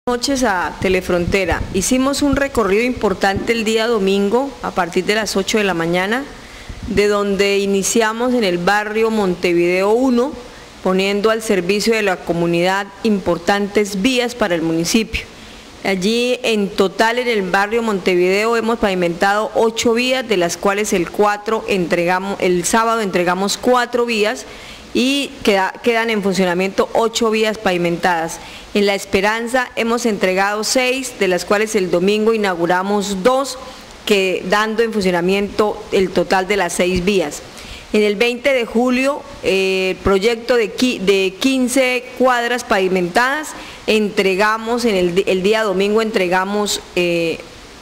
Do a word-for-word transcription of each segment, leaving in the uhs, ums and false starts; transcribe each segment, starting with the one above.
Noches a Telefrontera. Hicimos un recorrido importante el día domingo a partir de las ocho de la mañana, de donde iniciamos en el barrio Montevideo uno, poniendo al servicio de la comunidad importantes vías para el municipio. Allí en total en el barrio Montevideo hemos pavimentado ocho vías, de las cuales el, cuatro entregamos, el sábado entregamos cuatro vías y queda, quedan en funcionamiento ocho vías pavimentadas. En La Esperanza hemos entregado seis, de las cuales el domingo inauguramos dos, que dando en funcionamiento el total de las seis vías. En el veinte de julio, eh, el proyecto de, de quince cuadras pavimentadas, entregamos, en el, el día domingo entregamos eh,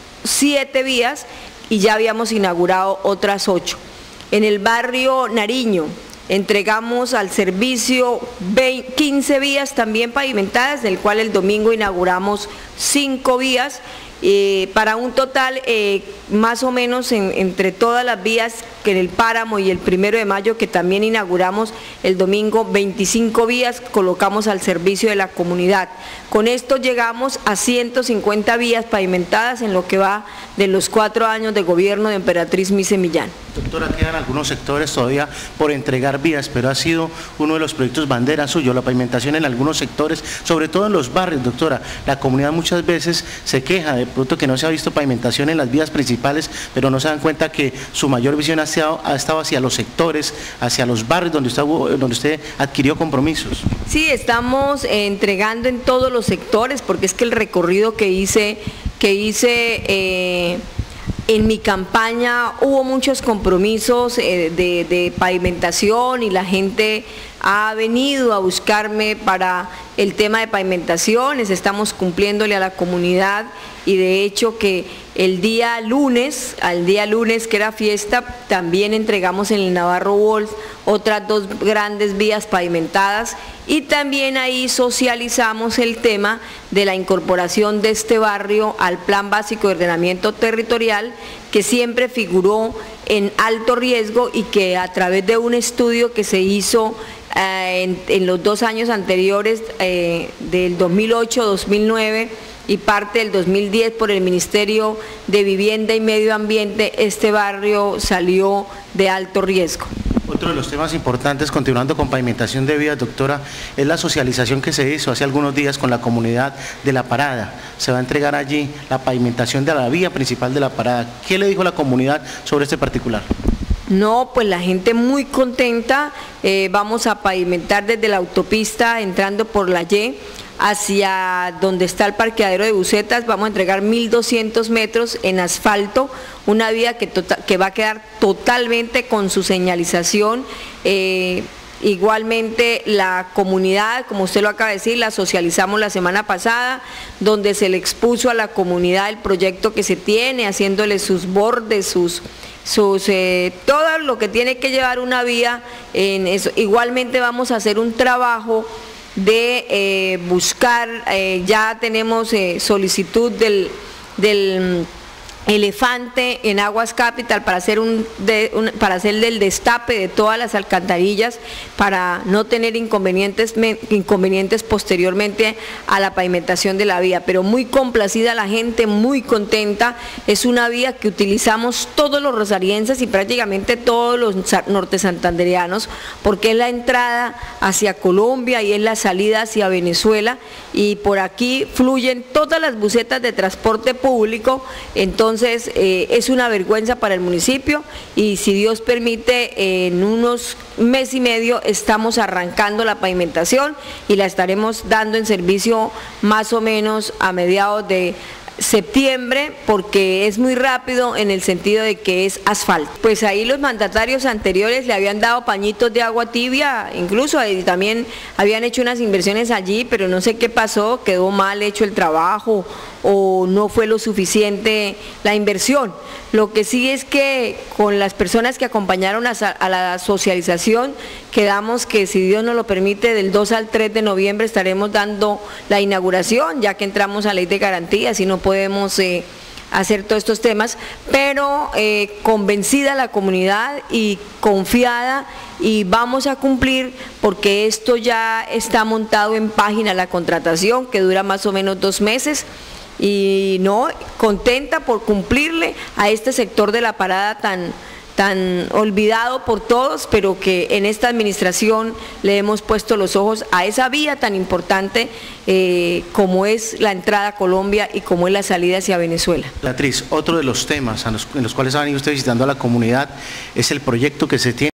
siete vías y ya habíamos inaugurado otras ocho. En el barrio Nariño, entregamos al servicio quince vías también pavimentadas, del cual el domingo inauguramos cinco vías, eh, para un total eh, más o menos en, entre todas las vías que en el Páramo y el primero de mayo, que también inauguramos el domingo, veinticinco vías colocamos al servicio de la comunidad. Con esto llegamos a ciento cincuenta vías pavimentadas en lo que va de los cuatro años de gobierno de Emperatriz Mise Millán. Doctora, quedan algunos sectores todavía por entregar vías, pero ha sido uno de los proyectos bandera suyo, la pavimentación en algunos sectores, sobre todo en los barrios, doctora. La comunidad muchas veces se queja de pronto que no se ha visto pavimentación en las vías principales, pero no se dan cuenta que su mayor visión ha estado, ha estado hacia los sectores, hacia los barrios donde usted, donde usted adquirió compromisos. Sí, estamos entregando en todos los sectores, porque es que el recorrido que hice, que hice eh, en mi campaña hubo muchos compromisos eh, de, de pavimentación, y la gente ha venido a buscarme para el tema de pavimentaciones. Estamos cumpliéndole a la comunidad, y de hecho que el día lunes, al día lunes que era fiesta, también entregamos en el Navarro Wolf otras dos grandes vías pavimentadas, y también ahí socializamos el tema de la incorporación de este barrio al Plan Básico de Ordenamiento Territorial, que siempre figuró en alto riesgo y que a través de un estudio que se hizo eh, en, en los dos años anteriores, eh, del dos mil ocho dos mil nueve y parte del dos mil diez por el Ministerio de Vivienda y Medio Ambiente, este barrio salió de alto riesgo. Otro de los temas importantes, continuando con pavimentación de vías, doctora, es la socialización que se hizo hace algunos días con la comunidad de La Parada. Se va a entregar allí la pavimentación de la vía principal de La Parada. ¿Qué le dijo la comunidad sobre este particular? No, pues la gente muy contenta. Eh, vamos a pavimentar desde la autopista entrando por la Y hacia donde está el parqueadero de busetas. Vamos a entregar mil doscientos metros en asfalto, una vía que, tota, que va a quedar totalmente con su señalización. Eh, Igualmente la comunidad, como usted lo acaba de decir, la socializamos la semana pasada, donde se le expuso a la comunidad el proyecto que se tiene, haciéndole sus bordes, sus, sus eh, todo lo que tiene que llevar una vía en eso. Igualmente vamos a hacer un trabajo de eh, buscar, eh, ya tenemos eh, solicitud del, del Elefante en Aguas Capital para hacer un, de, un para hacer el destape de todas las alcantarillas, para no tener inconvenientes inconvenientes posteriormente a la pavimentación de la vía. Pero muy complacida la gente, muy contenta. Es una vía que utilizamos todos los rosarienses y prácticamente todos los norte santandereanos, porque es la entrada hacia Colombia y es la salida hacia Venezuela, y por aquí fluyen todas las busetas de transporte público. Entonces Entonces eh, es una vergüenza para el municipio, y si Dios permite, eh, en unos mes y medio estamos arrancando la pavimentación y la estaremos dando en servicio más o menos a mediados de septiembre, porque es muy rápido en el sentido de que es asfalto. Pues ahí los mandatarios anteriores le habían dado pañitos de agua tibia, incluso ahí también habían hecho unas inversiones allí, pero no sé qué pasó, quedó mal hecho el trabajo o no fue lo suficiente la inversión. Lo que sí es que con las personas que acompañaron a, a la socialización, quedamos que, si Dios nos lo permite, del dos al tres de noviembre estaremos dando la inauguración, ya que entramos a ley de garantías y no podemos eh, hacer todos estos temas, pero eh, convencida la comunidad y confiada, y vamos a cumplir porque esto ya está montado en página, la contratación que dura más o menos dos meses, y no, contenta por cumplirle a este sector de la parada tan tan olvidado por todos, pero que en esta administración le hemos puesto los ojos a esa vía tan importante eh, como es la entrada a Colombia y como es la salida hacia Venezuela. Beatriz, otro de los temas en los, en los cuales ha venido usted visitando a la comunidad es el proyecto que se tiene